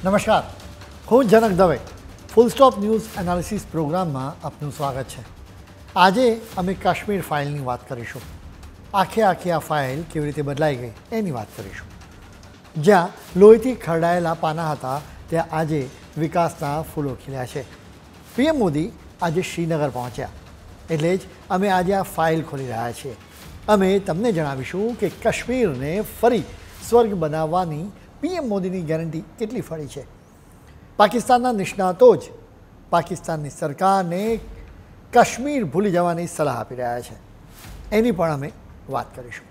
નમસ્કાર, હું Janak Dave full stop news analysis પ્રોગ્રામમાં આપનું સ્વાગત છે। આજે અમે કાશ્મીર ફાઇલની વાત કરીશું। આખે આ ફાઇલ કેવી રીતે બદલાઈ ગઈ એની વાત કરીશું। જ્યાં લોહીથી ખરડાયેલા પાના હતા ત્યાં આજે વિકાસના ફૂલો ખીલ્યા છે। પીએમ મોદી આજે શ્રીનગર પહોંચ્યા, એટલે જ અમે આજે આ ફાઇલ ખોલી રહ્યા છીએ। અમે તમને જણાવીશું કે કાશ્મીરને ફરી સ્વર્ગ બનાવવાની પીએમ મોદીની ગેરંટી કેટલી ફળી છે। પાકિસ્તાનના નિષ્ણાતો જ પાકિસ્તાનની સરકારને કાશ્મીર ભૂલી જવાની સલાહ આપી રહ્યા છે, એની પણ અમે વાત કરીશું।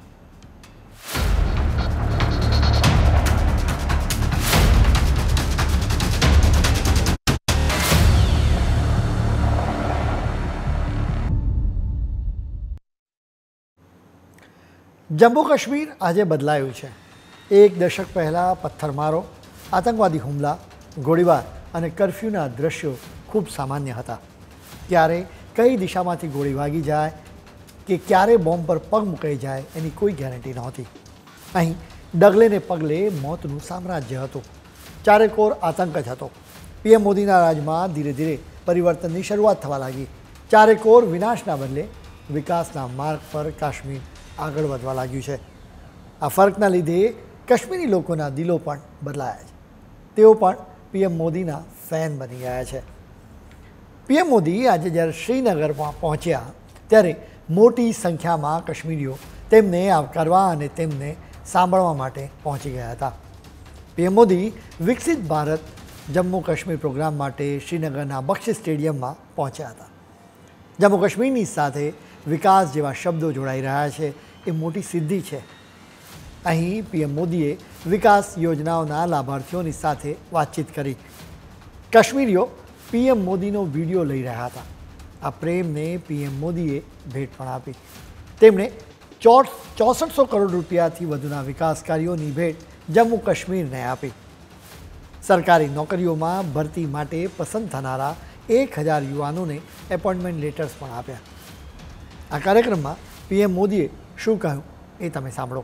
જમ્મુ કાશ્મીર આજે બદલાયું છે। એક દશક પહેલાં પથ્થરમારો, આતંકવાદી હુમલા, ગોળીબાર અને કર્ફ્યુના દ્રશ્યો ખૂબ સામાન્ય હતા। ક્યારે કઈ દિશામાંથી ગોળી વાગી જાય કે ક્યારે બોમ્બ પર પગ મુકાઈ જાય એની કોઈ ગેરંટી નહોતી। અહીં ડગલે ને પગલે મોતનું સામ્રાજ્ય હતું, ચારેકોર આતંક જ હતો। પીએમ મોદીના રાજમાં ધીરે ધીરે પરિવર્તનની શરૂઆત થવા લાગી। ચારેકોર વિનાશના બદલે વિકાસના માર્ગ પર કાશ્મીર આગળ વધવા લાગ્યું છે। આ ફર્કના લીધે કાશ્મીરી લોકોના દિલો પણ બદલાયા છે, તેઓ પણ પીએમ મોદીના ફેન બની ગયા છે। પીએમ મોદી આજે જ્યારે શ્રીનગરમાં પહોંચ્યા ત્યારે મોટી સંખ્યામાં કાશ્મીરીઓ તેમને આવકારવા અને તેમને સાંભળવા માટે પહોંચી ગયા હતા। પીએમ મોદી વિકસિત ભારત જમ્મુ કાશ્મીર પ્રોગ્રામ માટે શ્રીનગરના બક્ષી સ્ટેડિયમમાં પહોંચ્યા હતા। જમ્મુ કાશ્મીરની સાથે વિકાસ જેવા શબ્દો જોડાઈ રહ્યા છે, એ મોટી સિદ્ધિ છે। અહીં પીએમ મોદીએ વિકાસ યોજનાઓના લાભાર્થીઓની સાથે વાતચીત કરી। કાશ્મીરીઓ પીએમ મોદીનો વિડીયો લઈ રહ્યા હતા। આ પ્રેમને પીએમ મોદીએ ભેટ પણ આપી। તેમણે 6400 કરોડ રૂપિયાથી વધુના વિકાસ કાર્યોની ભેટ જમ્મુ કાશ્મીરને આપી। સરકારી નોકરીઓમાં ભરતી માટે પસંદ થનારા 1000 યુવાનોને એપોઇન્ટમેન્ટ લેટર્સ પણ આપ્યા। આ કાર્યક્રમમાં પીએમ મોદીએ શું કહ્યું એ તમે સાંભળો।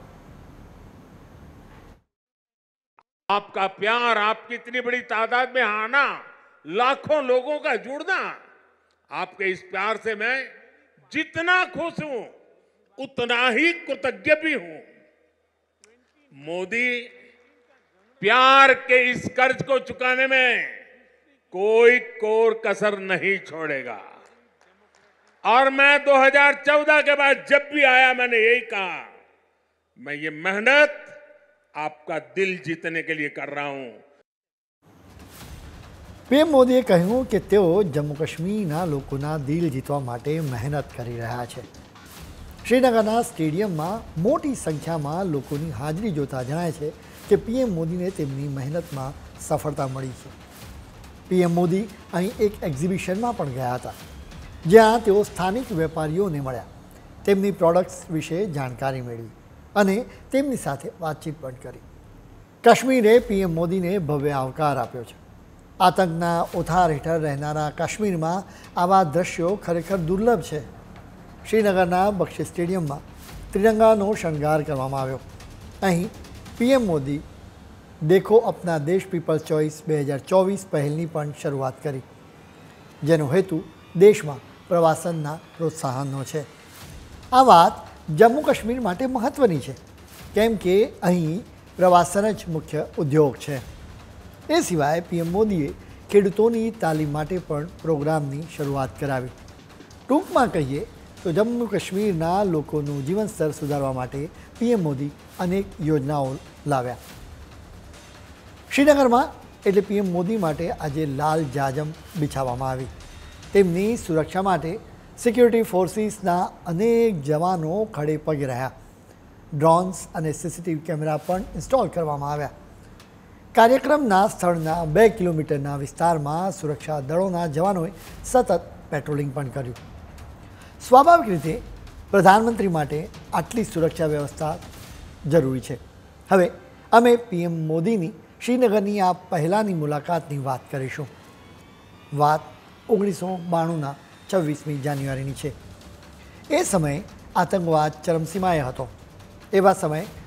आपका प्यार, आपकी इतनी बड़ी तादाद में आना, लाखों लोगों का जुड़ना, आपके इस प्यार से मैं जितना खुश हूं उतना ही कृतज्ञ भी हूं। मोदी प्यार के इस कर्ज को चुकाने में कोई कोर कसर नहीं छोड़ेगा। और मैं 2014 के बाद जब भी आया मैंने यही कहा, मैं ये मेहनत आपका दिल जीतने के लिए कर रहा हूं। પીએમ મોદીએ કહ્યું કે તેઓ જમ્મુ કાશ્મીરના લોકોના દિલ જીતવા માટે મહેનત કરી રહ્યા છે। શ્રીનગરના સ્ટેડિયમમાં મોટી સંખ્યામાં લોકોની હાજરી જોતા જણાય છે કે પીએમ મોદીને તેમની મહેનતમાં સફળતા મળી છે। પીએમ મોદી અહીં એક એક્ઝિબિશનમાં પણ ગયા હતા, જ્યાં તેઓ સ્થાનિક વેપારીઓને મળ્યા, તેમની પ્રોડક્ટ્સ વિશે જાણકારી મેળવી અને તેમની સાથે વાતચીત પણ કરી। કાશ્મીરે પીએમ મોદીને ભવ્ય આવકાર આપ્યો છે। આતંકના ઓથાર હેઠળ રહેનારા કાશ્મીરમાં આવા દ્રશ્યો ખરેખર દુર્લભ છે। શ્રીનગરના બક્ષી સ્ટેડિયમમાં ત્રિરંગાનો શણગાર કરવામાં આવ્યો। અહીં પીએમ મોદી દેખો અપના દેશ પીપલ્સ ચોઇસ 2024 પહેલની પણ શરૂઆત કરી, જેનો હેતુ દેશમાં પ્રવાસનના પ્રોત્સાહનનો છે। આ વાત જમ્મુ કાશ્મીર માટે મહત્ત્વની છે, કેમ કે અહીં પ્રવાસન જ મુખ્ય ઉદ્યોગ છે। એ સિવાય પીએમ મોદીએ ખેડૂતોની તાલીમ માટે પણ પ્રોગ્રામની શરૂઆત કરાવી। ટૂંકમાં કહીએ તો જમ્મુ કાશ્મીરના લોકોનું જીવન સ્તર સુધારવા માટે પીએમ મોદી અનેક યોજનાઓ લાવ્યા। શ્રીનગરમાં એટલે પીએમ મોદી માટે આજે લાલ જાજમ બિછાવવામાં આવી। તેમની સુરક્ષા માટે સિક્યુરિટી ફોર્સિસના અનેક જવાનો ખડે પગે રહ્યા। ડ્રોન્સ અને સીસીટીવી કેમેરા પણ ઇન્સ્ટોલ કરવામાં આવ્યા। કાર્યક્રમના સ્થળના 2 કિલોમીટરના વિસ્તારમાં સુરક્ષા દળોના જવાનોએ સતત પેટ્રોલિંગ પણ કર્યું। સ્વાભાવિક રીતે પ્રધાનમંત્રી માટે આટલી સુરક્ષા વ્યવસ્થા જરૂરી છે। હવે અમે પીએમ મોદીની શ્રીનગરની આ પહેલાંની મુલાકાતની વાત કરીશું। વાત 1992ના 26મી જાન્યુઆરીની છે। એ સમયે આતંકવાદ ચરમસીમાએ હતો। એવા સમયે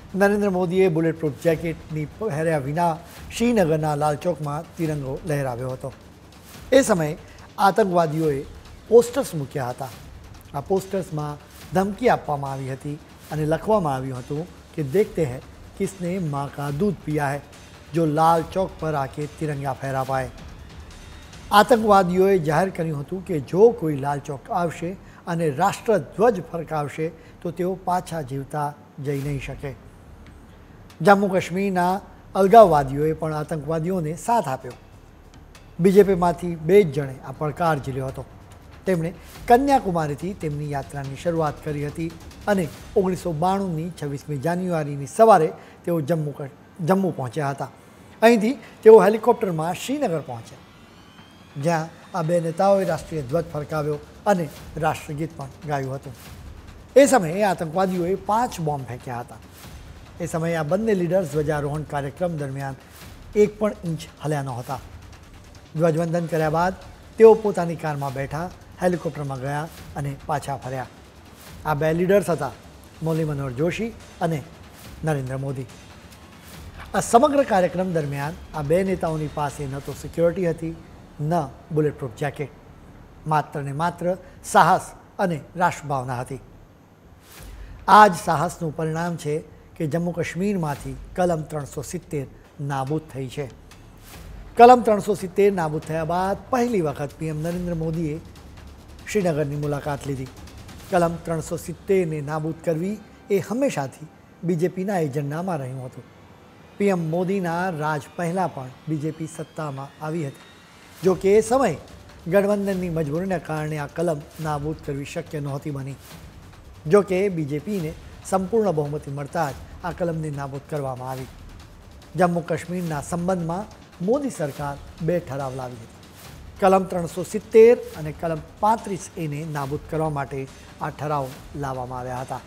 નરેન્દ્ર મોદીએ બુલેટ પ્રૂફ જેકેટની પહેર્યા વિના શ્રીનગરના લાલ ચોકમાં તિરંગો લહેરાવ્યો હતો. એ સમયે આતંકવાદીઓએ પોસ્ટર્સ મૂક્યા હતા. આ પોસ્ટર્સમાં ધમકી આપવામાં આવી હતી અને લખવામાં આવ્યું હતું કે દેખતે હૈ કિસને માँ કા દૂધ પિયા હૈ જો લાલ ચોક પર આકે તિરંગા ફહેરા પાए. આતંકવાદીઓએ જાહેર કર્યું હતું કે જો કોઈ લાલ ચોક આવશે અને રાષ્ટ્રધ્વજ ફરકાવશે તો તેઓ પાછા જીવતા જઈ નહીં શકે. જમ્મુ કાશ્મીરના અલગાવવાદીઓએ પણ આતંકવાદીઓને સાથ આપ્યો. બીજેપીમાંથી 2 જ જણે આ પડકાર ઝીલ્યો હતો. તેમણે કન્યાકુમારીથી તેમની યાત્રાની શરૂઆત કરી હતી અને 1992ની 26મી જાન્યુઆરીની સવારે તેઓ જમ્મુ પહોંચ્યા હતા. અહીંથી તેઓ હેલિકોપ્ટરમાં શ્રીનગર પહોંચ્યા, જ્યાં આ 2 નેતાઓએ રાષ્ટ્રીય ધ્વજ ફરકાવ્યો અને રાષ્ટ્રગીત પણ ગાયું હતું. એ સમયે આતંકવાદીઓએ 5 બોમ્બ ફેંક્યા હતા. એ સમયે આ બંને લીડર્સ ધ્વજારોહણ કાર્યક્રમ દરમિયાન 1 પણ ઇંચ હલ્યા નહોતા. ધ્વજવંદન કર્યા બાદ તેઓ પોતાની કારમાં બેઠા, હેલિકોપ્ટરમાં ગયા અને પાછા ફર્યા. આ 2 લીડર્સ હતા મુરલી મનોહર જોશી અને નરેન્દ્ર મોદી. આ સમગ્ર કાર્યક્રમ દરમિયાન આ 2 નેતાઓની પાસે ન તો સિક્યોરિટી હતી, ન બુલેટ પ્રૂફ જેકેટ. માત્ર ને માત્ર સાહસ અને રાષ્ટ્રભાવના હતી. આ જ સાહસનું પરિણામ છે કે જમ્મુ કાશ્મીરમાંથી કલમ 370 નાબૂદ થઈ છે. કલમ 370 નાબૂદ થયા બાદ પહેલી વખત પીએમ નરેન્દ્ર મોદીએ શ્રીનગરની મુલાકાત લીધી. કલમ 370ને નાબૂદ કરવી એ હંમેશાથી બીજેપીના એજન્ડામાં રહ્યું હતું. પીએમ મોદીના રાજ પહેલાં પણ બીજેપી સત્તામાં આવી હતી. જો કે એ સમયે ગઠબંધનની મજબૂરીના કારણે આ કલમ નાબૂદ કરવી શક્ય નહોતી બની. જો કે બીજેપીને સંપૂર્ણ બહુમતી મળતા જ આ કલમને નાબૂદ કરવામાં આવી. જમ્મુ કાશ્મીરના સંબંધમાં મોદી સરકાર 2 ઠરાવ લાવી હતી. કલમ 370 અને કલમ 35A નાબૂદ કરવા માટે આ ઠરાવ લાવવામાં આવ્યા હતા.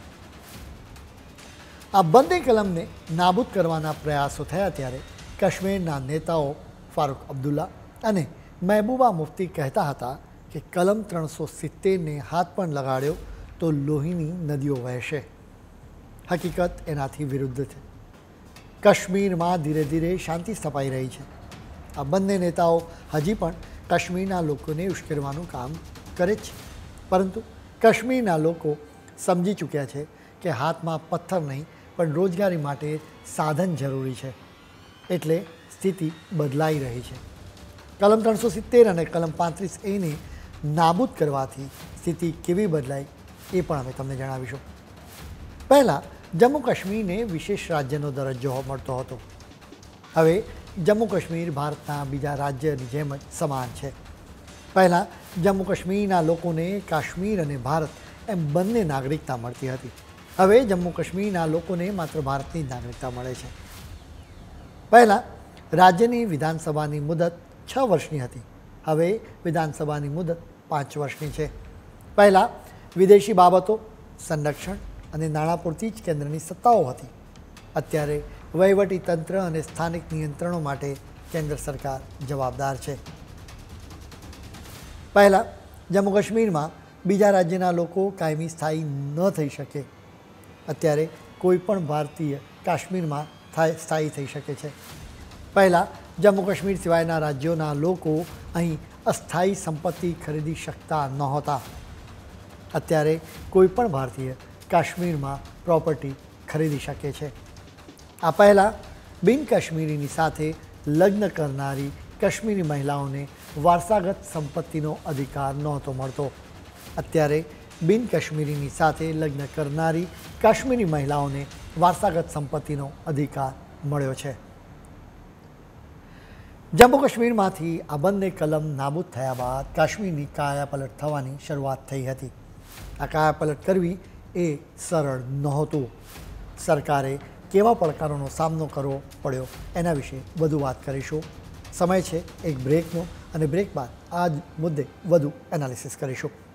આ બંને કલમને નાબૂદ કરવાના પ્રયાસો થયા ત્યારે કાશ્મીરના નેતાઓ ફારૂક અબ્દુલ્લા અને મહેબૂબા મુફ્તી કહેતા હતા કે કલમ 370ને હાથ પણ લગાડ્યો તો લોહીની નદીઓ વહેશે. હકીકત એનાથી વિરુદ્ધ છે. કાશ્મીરમાં ધીરે ધીરે શાંતિ સ્થપાઈ રહી છે. આ બંને નેતાઓ હજી પણ કાશ્મીરના લોકોને ઉશ્કેરવાનું કામ કરે છે, પરંતુ કાશ્મીરના લોકો સમજી ચૂક્યા છે કે હાથમાં પથ્થર નહીં પણ રોજગારી માટે સાધન જરૂરી છે. એટલે સ્થિતિ બદલાઈ રહી છે. કલમ 370 અને કલમ 35A નાબૂદ કરવાથી સ્થિતિ કેવી બદલાઈ એ પણ અમે તમને જણાવીશું. પહેલાં જમ્મુ કાશ્મીરને વિશેષ રાજ્યનો દરજ્જો મળતો હતો. હવે જમ્મુ કાશ્મીર ભારતના બીજા રાજ્યની જેમ જ સમાન છે. પહેલાં જમ્મુ કાશ્મીરના લોકોને કાશ્મીર અને ભારત એમ બંને નાગરિકતા મળતી હતી. હવે જમ્મુ કાશ્મીરના લોકોને માત્ર ભારતની જ નાગરિકતા મળે છે. પહેલાં રાજ્યની વિધાનસભાની મુદત 6 વર્ષની હતી. હવે વિધાનસભાની મુદત 5 વર્ષની છે. પહેલાં વિદેશી બાબતો, સંરક્ષણ અને નાણાં પૂરતી જ કેન્દ્રની સત્તાઓ હતી. અત્યારે વહીવટી તંત્ર અને સ્થાનિક નિયંત્રણો માટે કેન્દ્ર સરકાર જવાબદાર છે. પહેલાં જમ્મુ કાશ્મીરમાં બીજા રાજ્યના લોકો કાયમી સ્થાયી ન થઈ શકે. અત્યારે કોઈ પણ ભારતીય કાશ્મીરમાં સ્થાયી થઈ શકે છે. પહેલાં જમ્મુ કાશ્મીર સિવાયના રાજ્યોના લોકો અહીં અસ્થાયી સંપત્તિ ખરીદી શકતા નહોતા. અત્યારે કોઈ પણ ભારતીય કાશ્મીરમાં પ્રોપર્ટી ખરીદી શકે છે. આ પહેલાં બિન કાશ્મીરીની સાથે લગ્ન કરનારી કાશ્મીરી મહિલાઓને વારસાગત સંપત્તિનો અધિકાર નહોતો મળતો. અત્યારે બિન કાશ્મીરીની સાથે લગ્ન કરનારી કાશ્મીરી મહિલાઓને વારસાગત સંપત્તિનો અધિકાર મળ્યો છે. જમ્મુ કાશ્મીરમાંથી આ બંને કલમ નાબૂદ થયા બાદ કાશ્મીરની કાયાપલટ થવાની શરૂઆત થઈ હતી. આ કાયાપલટ કરવી એ સરળ નહોતું. સરકારે કેવા પડકારોનો સામનો કરવો પડ્યો એના વિશે વધુ વાત કરીશું. સમય છે એક બ્રેકનો અને બ્રેક બાદ આ જ મુદ્દે વધુ એનાલિસિસ કરીશું.